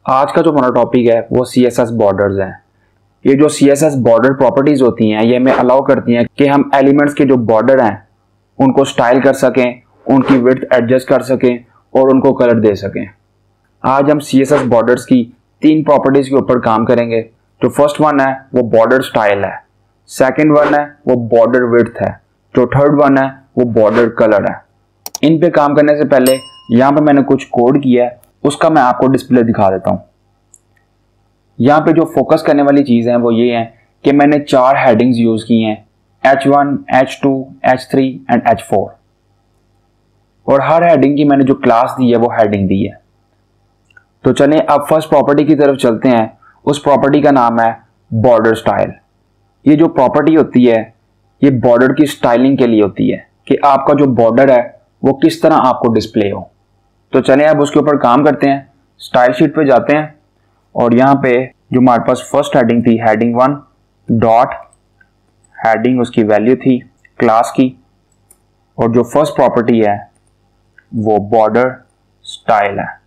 आज का जो हमारा टॉपिक है वो CSS बॉर्डर्स हैं। ये जो CSS बॉर्डर प्रॉपर्टीज होती हैं ये हमें अलाउ करती हैं कि हम एलिमेंट्स के जो बॉर्डर हैं उनको स्टाइल कर सकें, उनकी विड्थ एडजस्ट कर सकें और उनको कलर दे सकें। आज हम CSS बॉर्डर्स की 3 प्रॉपर्टीज के ऊपर काम करेंगे। जो फर्स्ट वन है वो बॉर्डर स्टाइल है, सेकंड वन है वो बॉर्डर विड्थ है, जो थर्ड वन है वो बॉर्डर कलर है। इन पे काम करने से पहले यहाँ पे मैंने कुछ कोड किया है, उसका मैं आपको डिस्प्ले दिखा देता हूँ। यहाँ पे जो फोकस करने वाली चीज़ है वो ये है कि मैंने 4 हेडिंग्स यूज़ की हैं, H1, H2, H3 and H4, और हर हेडिंग की मैंने जो क्लास दी है वो हेडिंग दी है। तो चलें अब फर्स्ट प्रॉपर्टी की तरफ चलते हैं। उस प्रॉपर्टी का नाम है बॉर्डर स्टाइल। ये जो प्रॉपर्टी होती है ये बॉर्डर की स्टाइलिंग के लिए होती है कि आपका जो बॉर्डर है वो किस तरह आपको डिस्प्ले हो। तो चलें अब उसके ऊपर काम करते हैं। स्टाइल शीट पे जाते हैं और यहाँ पे जो हमारे पास फर्स्ट हेडिंग थी, हेडिंग 1 डॉट हेडिंग, उसकी वैल्यू थी क्लास की, और जो फर्स्ट प्रॉपर्टी है वो बॉर्डर स्टाइल है।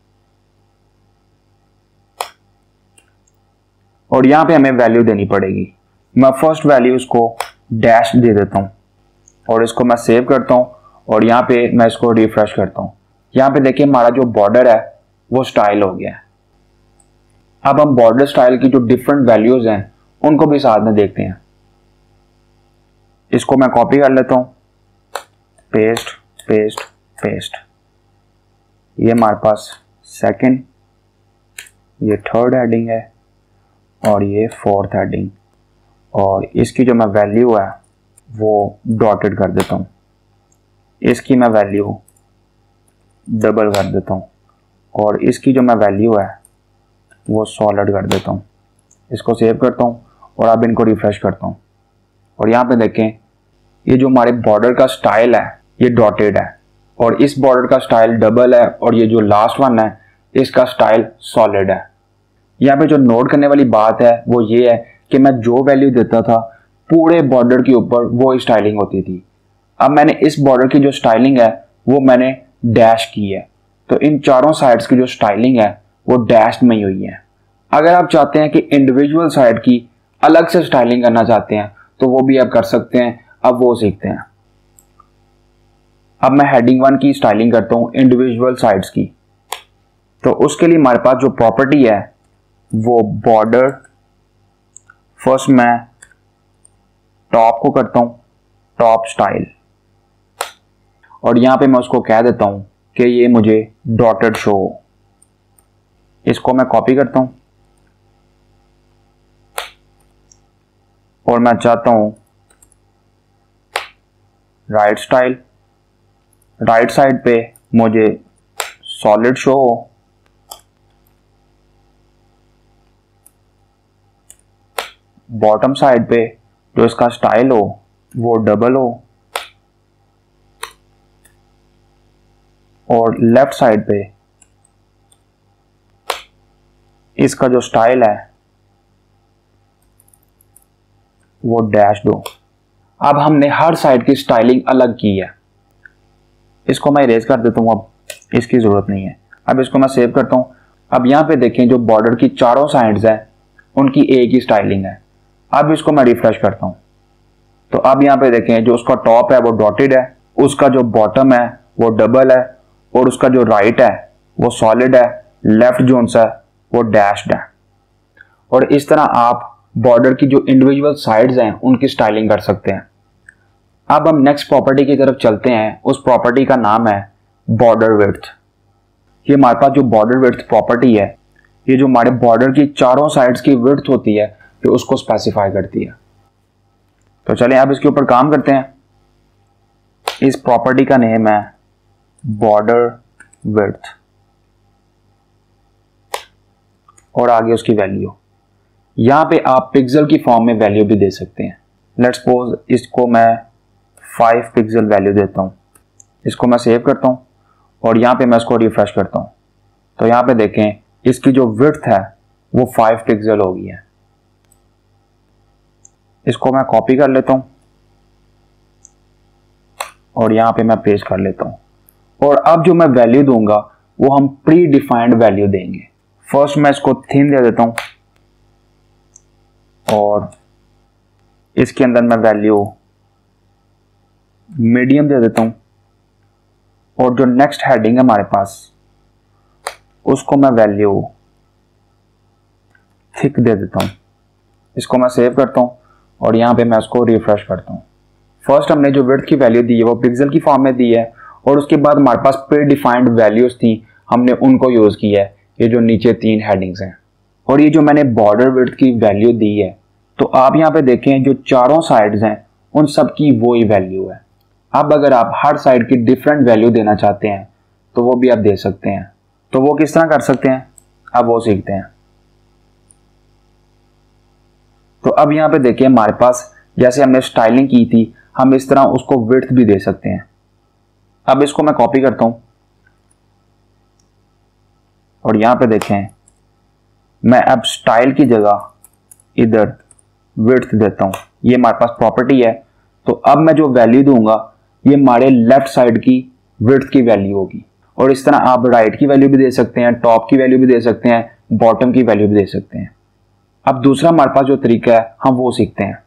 और यहाँ पे हमें वैल्यू देनी पड़ेगी। मैं फर्स्ट वैल्यू उसको डैश दे देता हूँ और इसको मैं सेव करता हूँ और यहाँ पे मैं इसको रिफ्रेश करता हूँ। यहाँ पे देखिए हमारा जो बॉर्डर है वो स्टाइल हो गया है। अब हम बॉर्डर स्टाइल की जो डिफरेंट वैल्यूज हैं उनको भी साथ में देखते हैं। इसको मैं कॉपी कर लेता हूँ, पेस्ट पेस्ट पेस्ट। ये हमारे पास सेकंड, ये थर्ड हेडिंग है और ये फोर्थ हेडिंग, और इसकी जो मैं वैल्यू है वो डॉटेड कर देता हूँ, इसकी मैं वैल्यू डबल कर देता हूँ और इसकी जो मैं वैल्यू है वो सॉलिड कर देता हूँ। इसको सेव करता हूँ और अब इनको रिफ्रेश करता हूँ और यहाँ पे देखें ये जो हमारे बॉर्डर का स्टाइल है ये डॉटेड है और इस बॉर्डर का स्टाइल डबल है और ये जो लास्ट वन है इसका स्टाइल सॉलिड है। यहाँ पे जो नोट करने वाली बात है वो ये है कि मैं जो वैल्यू देता था पूरे बॉर्डर के ऊपर वो स्टाइलिंग होती थी। अब मैंने इस बॉर्डर की जो स्टाइलिंग है वो मैंने डैश की है, तो इन चारों साइड्स की जो स्टाइलिंग है वो डैश में ही हुई है। अगर आप चाहते हैं कि इंडिविजुअल साइड की अलग से स्टाइलिंग करना चाहते हैं तो वो भी आप कर सकते हैं। अब वो सीखते हैं। अब मैं हेडिंग 1 की स्टाइलिंग करता हूं इंडिविजुअल साइड्स की। तो उसके लिए हमारे पास जो प्रॉपर्टी है वो बॉर्डर, फर्स्ट मैं टॉप को करता हूं टॉप स्टाइल और यहां पे मैं उसको कह देता हूं कि ये मुझे डॉटेड शो। इसको मैं कॉपी करता हूं और मैं चाहता हूं राइट स्टाइल, राइट साइड पे मुझे सॉलिड शो हो, बॉटम साइड पे जो इसका स्टाइल हो वो डबल हो, और लेफ्ट साइड पे इसका जो स्टाइल है वो डैश दो। अब हमने हर साइड की स्टाइलिंग अलग की है। इसको मैं इरेज कर देता हूं, अब इसकी जरूरत नहीं है। अब इसको मैं सेव करता हूं। अब यहां पे देखें जो बॉर्डर की चारों साइड्स हैं उनकी एक ही स्टाइलिंग है। अब इसको मैं रिफ्रेश करता हूं तो अब यहां पे देखें जो उसका टॉप है वो डॉटेड है, उसका जो बॉटम है वो डबल है और उसका जो राइट है वो सॉलिड है, लेफ्ट जोन है वो डैश्ड है। और इस तरह आप बॉर्डर की जो इंडिविजुअल साइड्स हैं उनकी स्टाइलिंग कर सकते हैं। अब हम नेक्स्ट प्रॉपर्टी की तरफ चलते हैं। उस प्रॉपर्टी का नाम है बॉर्डर विड्थ। ये हमारे पास जो बॉर्डर विड्थ प्रॉपर्टी है ये जो हमारे बॉर्डर की चारों साइड्स की विड्थ होती है ये उसको स्पेसिफाई करती है। तो चलें अब इसके ऊपर काम करते हैं। इस प्रॉपर्टी का नेम है बॉर्डर विड्थ और आगे उसकी वैल्यू। यहां पे आप पिक्सल की फॉर्म में वैल्यू भी दे सकते हैं। लेट्स सपोज इसको मैं 5 पिक्सल वैल्यू देता हूं। इसको मैं सेव करता हूं और यहां पे मैं इसको रिफ्रेश करता हूं तो यहां पे देखें इसकी जो विड्थ है वो 5 पिक्सल हो गई है। इसको मैं कॉपी कर लेता हूं और यहां पे मैं पेस्ट कर लेता हूं और अब जो मैं वैल्यू दूंगा वो हम प्री डिफाइंड वैल्यू देंगे। फर्स्ट मैं इसको थिन दे देता हूं और इसके अंदर मैं वैल्यू मीडियम दे देता हूं और जो नेक्स्ट हेडिंग है हमारे पास उसको मैं वैल्यू थिक दे देता हूं। इसको मैं सेव करता हूं और यहां पे मैं उसको रिफ्रेश करता हूं। फर्स्ट हमने जो विड्थ की वैल्यू दी है वो पिक्सल की फॉर्म में दी है और उसके बाद हमारे पास प्री डिफाइंड वैल्यूज थी, हमने उनको यूज किया है। ये जो नीचे 3 हेडिंग्स हैं और ये जो मैंने बॉर्डर विड्थ की वैल्यू दी है, तो आप यहाँ पे देखें जो चारों साइड्स हैं उन सब की वो ही वैल्यू है। अब अगर आप हर साइड की डिफरेंट वैल्यू देना चाहते हैं तो वो भी आप दे सकते हैं। तो वो किस तरह कर सकते हैं अब वो सीखते हैं। तो अब यहाँ पे देखिए हमारे पास जैसे हमने स्टाइलिंग की थी, हम इस तरह उसको विड्थ भी दे सकते हैं। अब इसको मैं कॉपी करता हूं और यहां पे देखें मैं अब स्टाइल की जगह इधर विड्थ देता हूं। ये हमारे पास प्रॉपर्टी है। तो अब मैं जो वैल्यू दूंगा ये हमारे लेफ्ट साइड की विड्थ की वैल्यू होगी और इस तरह आप राइट की वैल्यू भी दे सकते हैं, टॉप की वैल्यू भी दे सकते हैं, बॉटम की वैल्यू भी दे सकते हैं। अब दूसरा हमारे पास जो तरीका है हम वो सीखते हैं।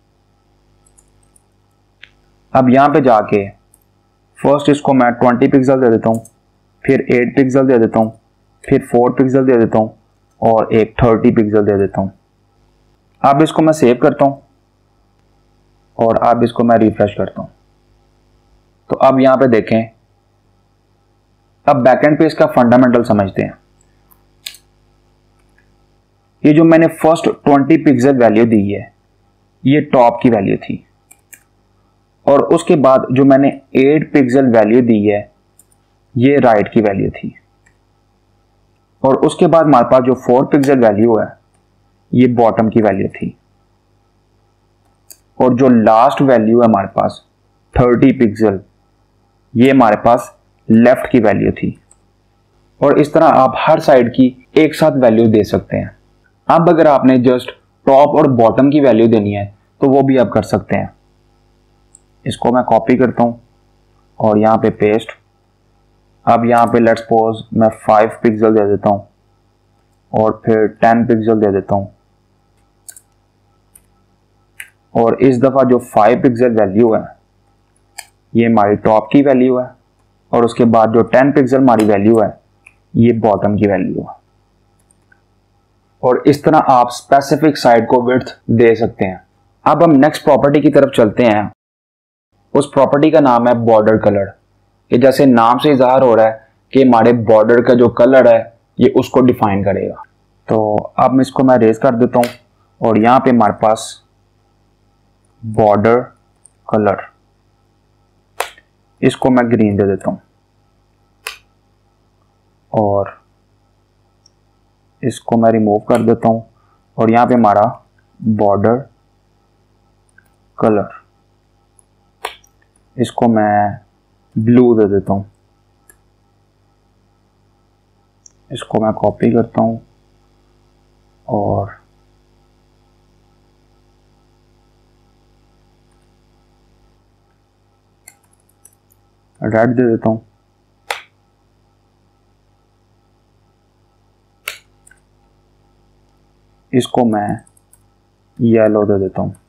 अब यहां पे जाके फर्स्ट इसको मैं 20 पिक्सल दे देता हूं, फिर 8 पिक्सल दे देता हूं, फिर 4 पिक्सल दे देता हूं और एक 30 पिक्सल दे देता हूं। अब इसको मैं सेव करता हूं और अब इसको मैं रिफ्रेश करता हूं। तो अब यहां पे देखें, अब बैकएंड पे इसका फंडामेंटल समझते हैं। ये जो मैंने फर्स्ट 20 पिक्सल वैल्यू दी है ये टॉप की वैल्यू थी और उसके बाद जो मैंने 8 पिक्सल वैल्यू दी है ये राइट की वैल्यू थी और उसके बाद हमारे पास जो 4 पिक्सल वैल्यू है ये बॉटम की वैल्यू थी और जो लास्ट वैल्यू है हमारे पास 30 पिक्सल ये हमारे पास लेफ्ट की वैल्यू थी। और इस तरह आप हर साइड की एक साथ वैल्यू दे सकते हैं। अब अगर आपने जस्ट टॉप और बॉटम की वैल्यू देनी है तो वो भी आप कर सकते हैं। इसको मैं कॉपी करता हूं और यहां पे पेस्ट। अब यहां पे लेट्स सपोज मैं 5 पिक्सल दे देता हूं और फिर 10 पिक्सल दे देता हूं और इस दफा जो 5 पिक्सल वैल्यू है ये हमारी टॉप की वैल्यू है और उसके बाद जो 10 पिक्सल हमारी वैल्यू है ये बॉटम की वैल्यू है। और इस तरह आप स्पेसिफिक साइड को विड्थ दे सकते हैं। अब हम नेक्स्ट प्रॉपर्टी की तरफ चलते हैं। उस प्रॉपर्टी का नाम है बॉर्डर कलर। ये जैसे नाम से इजाहर हो रहा है कि हमारे बॉर्डर का जो कलर है ये उसको डिफाइन करेगा। तो अब इसको मैं रेज कर देता हूं और यहां पे हमारे पास बॉर्डर कलर, इसको मैं ग्रीन दे देता हूं और इसको मैं रिमूव कर देता हूं और यहां पे हमारा बॉर्डर कलर, इसको मैं ब्लू दे देता हूं। इसको मैं कॉपी करता हूं और रेड दे देता हूं। इसको मैं येलो दे देता हूं।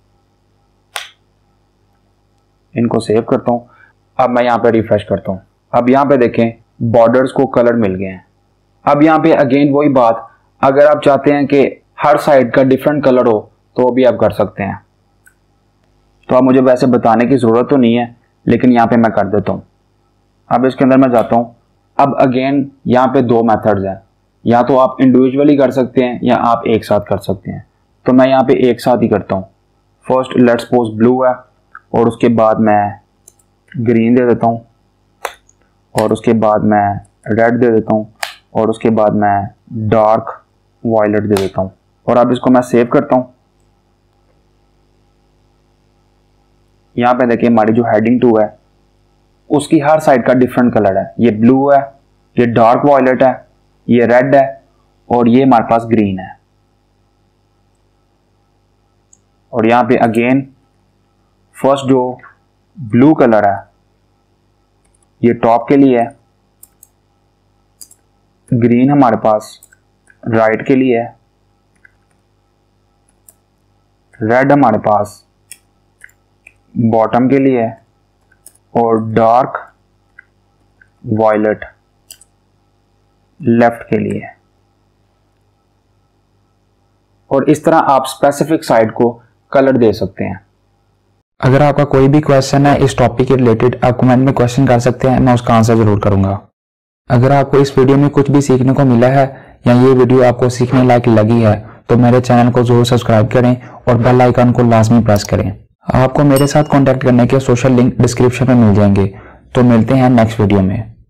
इनको सेव करता हूं। अब मैं यहां पे रिफ्रेश करता हूं। अब यहां पे देखें बॉर्डर्स को कलर मिल गए हैं। अब यहां पे अगेन वही बात, अगर आप चाहते हैं कि हर साइड का डिफरेंट कलर हो तो वो भी आप कर सकते हैं। तो अब मुझे वैसे बताने की जरूरत तो नहीं है लेकिन यहां पे मैं कर देता हूं। अब इसके अंदर मैं जाता हूं। अब अगेन यहां पे 2 मेथड्स हैं, या तो आप इंडिविजुअली कर सकते हैं या आप एक साथ कर सकते हैं। तो मैं यहां पे एक साथ ही करता हूं। फर्स्ट लेट्स सपोज ब्लू है और उसके बाद मैं ग्रीन दे देता हूं और उसके बाद मैं रेड दे देता हूं और उसके बाद मैं डार्क वायलेट दे देता हूं और अब इसको मैं सेव करता हूं। यहां पे देखिए हमारी जो हेडिंग 2 है उसकी हर साइड का डिफरेंट कलर है। ये ब्लू है, ये डार्क वायलेट है, ये रेड है और ये हमारे पास ग्रीन है। और यहां पे अगेन फर्स्ट जो ब्लू कलर है ये टॉप के लिए है, ग्रीन हमारे पास राइट के लिए है, रेड हमारे पास बॉटम के लिए है और डार्क वॉयलेट लेफ्ट के लिए है। और इस तरह आप स्पेसिफिक साइड को कलर दे सकते हैं। अगर आपका कोई भी क्वेश्चन है इस टॉपिक के रिलेटेड, आप कमेंट में क्वेश्चन कर सकते हैं, मैं उसका आंसर जरूर करूंगा। अगर आपको इस वीडियो में कुछ भी सीखने को मिला है या ये वीडियो आपको सीखने लायक लगी है तो मेरे चैनल को जरूर सब्सक्राइब करें और बेल आइकन को लाजमी प्रेस करें। आपको मेरे साथ कांटेक्ट करने के सोशल लिंक डिस्क्रिप्शन में मिल जाएंगे। तो मिलते हैं नेक्स्ट वीडियो में।